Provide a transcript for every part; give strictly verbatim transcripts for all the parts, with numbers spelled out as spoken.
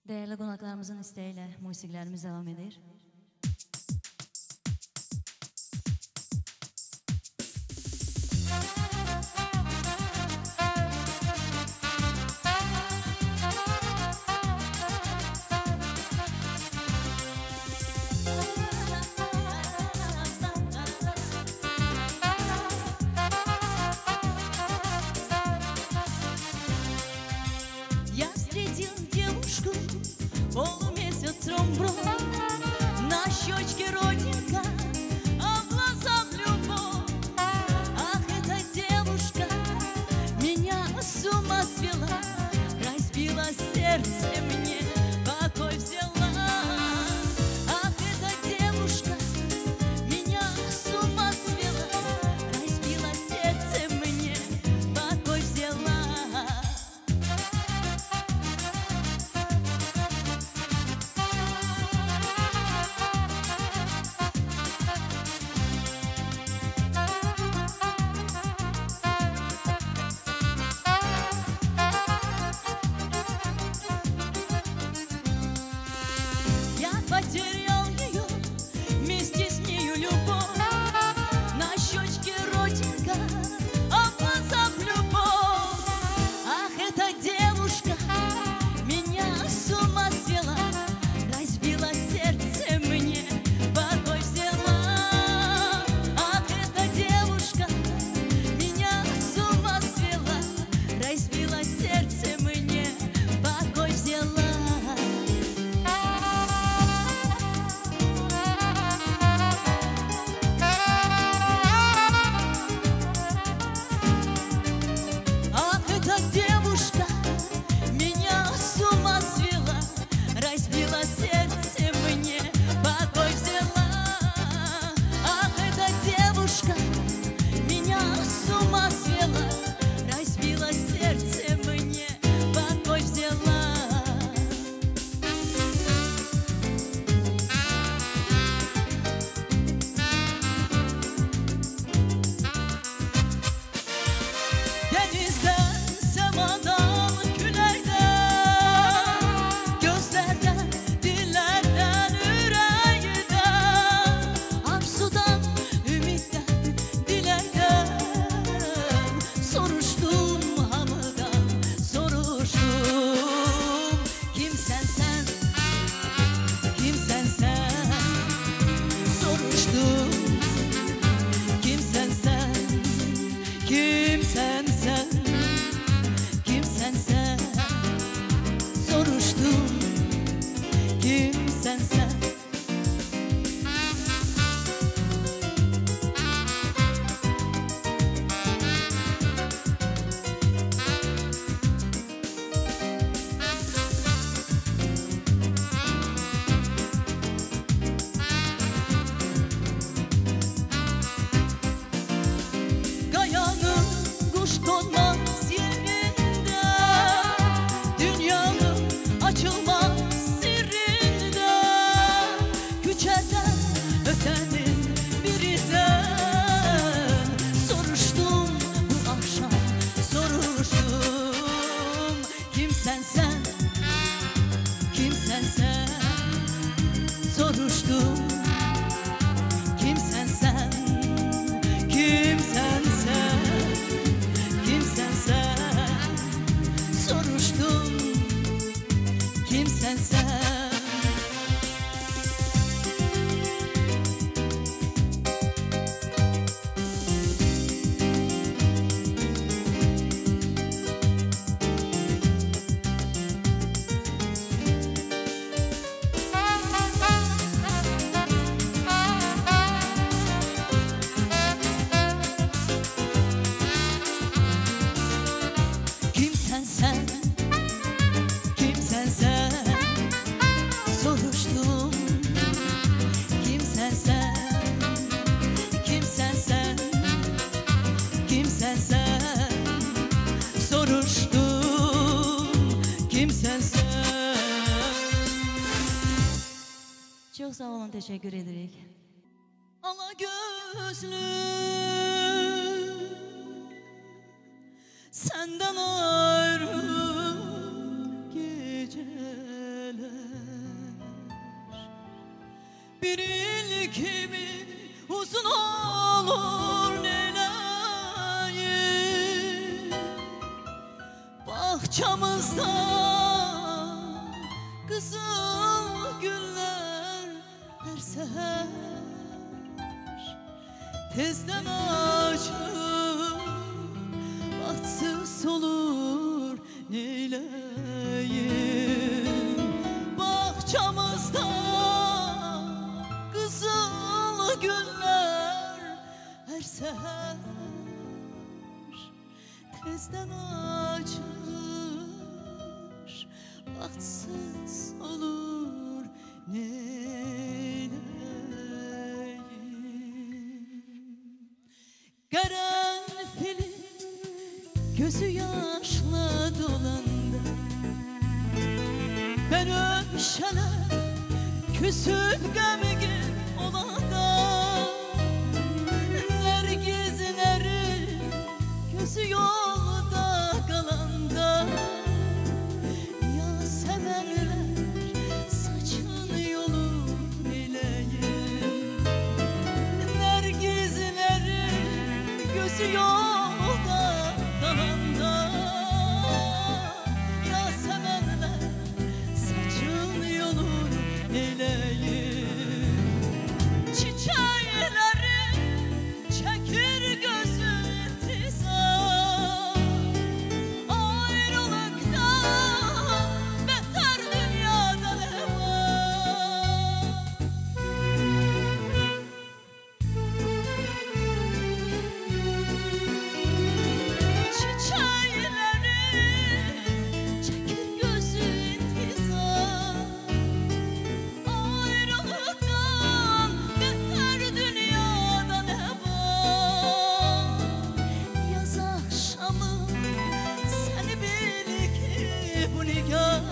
Değerli qonaqlarımızın isteğiyle musiqilərimiz devam edir. Я встретил девушку полумесяц ромбром, на щечке родинка, а в глазах любовь. Ах, эта девушка меня с ума свела, разбила сердце мне, покой взяла. Ах, эта девушка меня с ума свела, разбила сердце мне, покой взяла. Потерял ее, вместе с нею любовь, на щечке родинка, а в глазах любовь. Ах, эта девушка меня с ума свела, разбила сердце мне, покой взяла. Ах, эта девушка меня с ума свела, разбила сердце мне, покой взяла. Девушка меня с ума свела, разбила сердце мне, покой взяла. Ах, эта девушка меня с ума свела, разбила сердце мне, покой взяла. Denizde semadan, külerden, gözlerden, dillerden, yüreğden, arzudan, ümitten, dilerden, soruştum hamıdan, soruştum. Kimsen sen, kimsen sen, soruştum. Kimsen sen, kimsen sen, kimsen sen, soruştum. Kimsen sen? Kayanın kuş konmaz yerinde, dünyanın açılmaz sirrinde, güçerden ötenin birinden, soruştum bu akşam, soruştum. Kimsen sen, kimsen sen, soruştum. Kimsen sen, kimsen sen, kimsen sen, soruştum. Kimsen sen? Kimsen sen, kimsen sen, soruştum. Kimsen sen, kimsen sen, kimsen sen, soruştum. Kimsen sen? Çok sağ olun, teşekkür edirik. Ala gözlü, senden ayrı geceler. Bir il kimi uzun olur neyleyim. Bahçamızda kızıl güller her seher tezden açır, bahtsız olur neyleyim. Bahçamızda kızıl güller her seher tezden açır, bahtsız olur neyleyim. Karanfilin gözü yaşla dolandı, ben öpüşene küsüp gemgin olanda. Nergizleri gözü yolda kalanda, ya severler saçın yolu neyleyim. Nergizleri gözü yolda kalanda, ya severler saçın yolu neyleyim. Çiçekleri çekir gözü intizar, ayrılıktan beter dünyada ne var. Çiçekleri çekir gözü intizar, ayrılıktan beter dünyada ne var. Yaz akşamı seni bil ki bu nigar,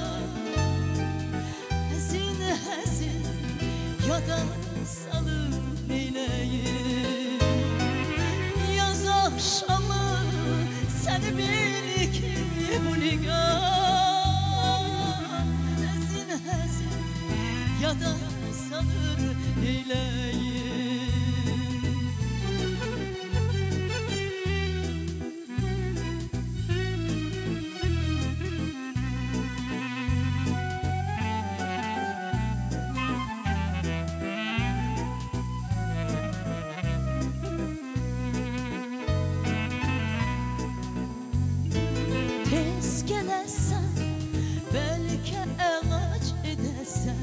hazin hazin yada salır neyleyim. Yaz akşamı seni bil ki bu nigar, hazin hazin yada salır neyleyim. Tez gelesen belki ağaç edesen,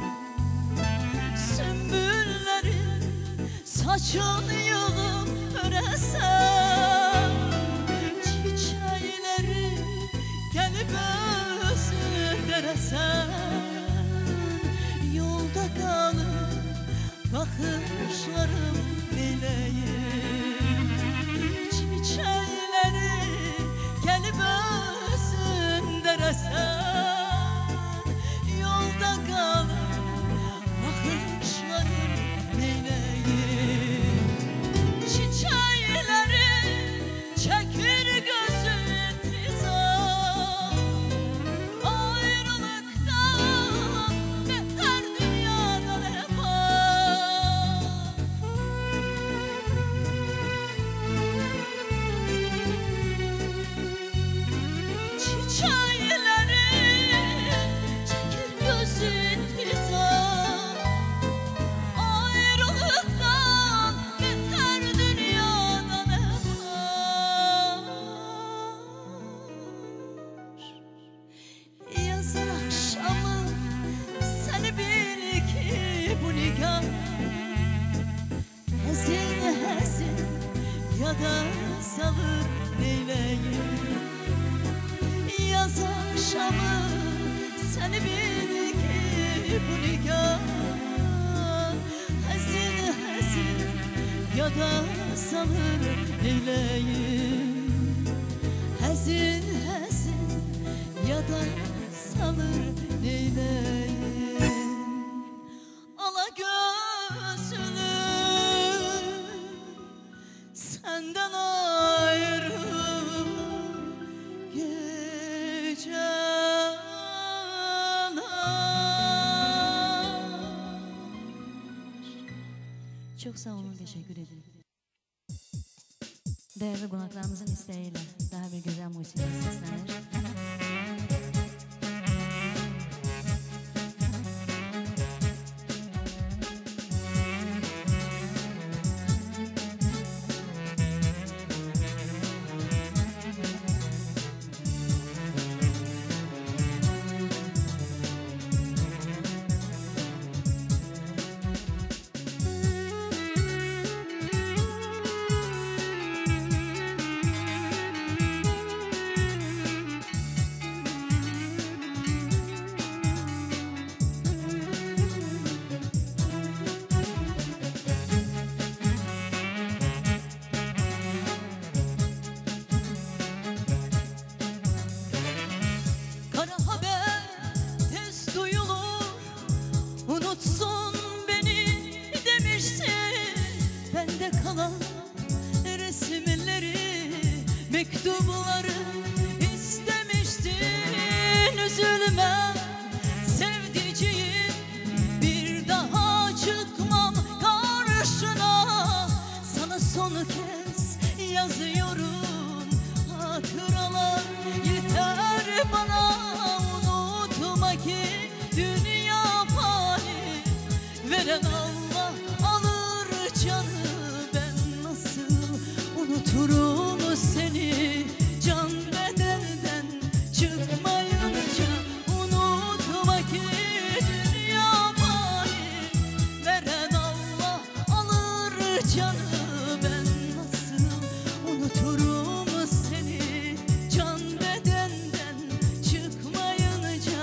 sümbüllerin saçını yığıp öresen. Çiçekleri gelip özünü deresen, yolda kalır bakışlarım neyleyim. Çiçekleri gelip özün deresen, yolda kalır bakışlarım neyleyim. Çiçekleri çekir gözü intizar, ayrılıktan beter dünyada ne var. Çiçekleri çekir gözü intizar, ayrılıktan beter dünyada ne var. Yaz akşamı seni bil ki bu nigar, hazin hazin yada salır neyleyim. Yaz akşamı seni bil ki bu nigar, hazin hazin yada salır neyleyim. Hazin hazin yada salır neyleyim. Ala gözlüm senden ayrı geceler. Çok sağ olun, teşekkür ederim. Değerli konaklarımızın isteğiyle daha bir güzel musiki seslenir. Unutsun beni demişsin, bende kalan resimleri, mektupları istemiştin. Üzülme sevdiceğim, bir daha çıkmam karşına. Sana son kez yazıyorum, hatıralar yeter bana. Unutma ki dünya veren Allah alır canı. Ben nasıl unuturum seni, can bedenden çıkmayınca. Unutma ki dünya fani, veren Allah alır canı. Ben nasıl unuturum seni, can bedenden çıkmayınca.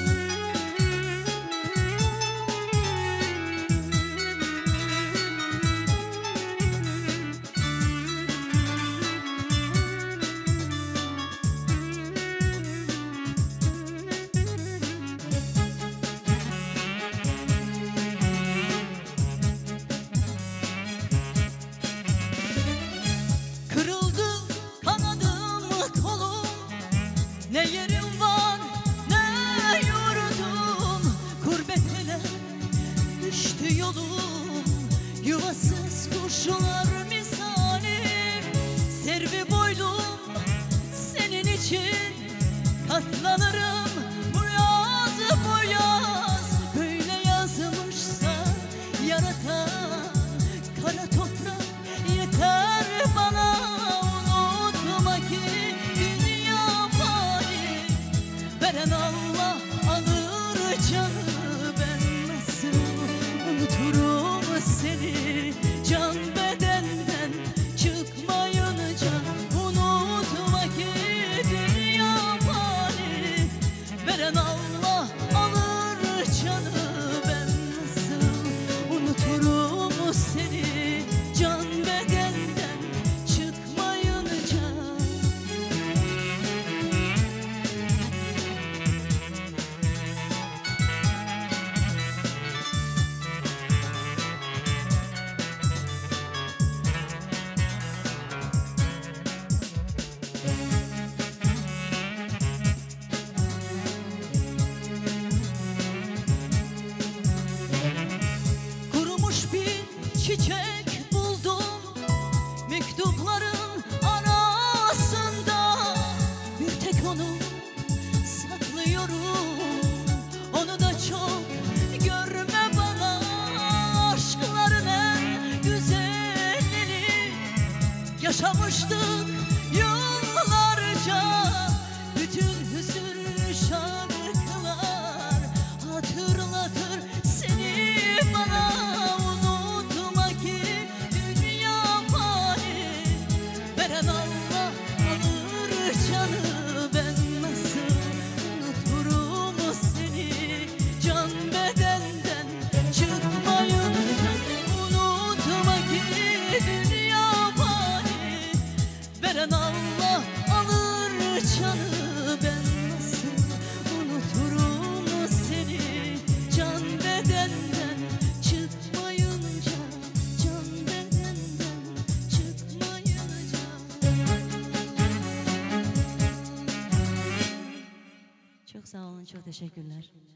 Ne yerim var ne yurdum, gurbet ele düştü yolum. Yuvasız kuşlar misali, servi boylum senin için. Katlanırım bu yaz bu yaz, böyle yazmışsa yaratan kara toprak yeter bana. Unutma ki veren Allah alır canı. Ben nasıl unuturum seni, can bedenden çıkmayınca. Unutma ki dünya fani, veren Allah alır canı. Ben nasıl unuturum seni, can bedenden çıkmayınca. Çiçek buldum mektupların arasında, bir tek onu saklıyorum. Onu da çok görme bana, aşkların en güzelini yaşamıştık yıllarca. Bütün hüzün şarkılar hatırlatır seni bana. Allah alır canı. Ben nasıl unuturum seni, can bedenden çıkmayınca. Unutma ki dünya fani, veren Allah alır canı. Ben nasıl unuturum seni, can bedenden çıkmayınca. Can bedenden çıkmayınca. Çok sağ olun, çok teşekkürler.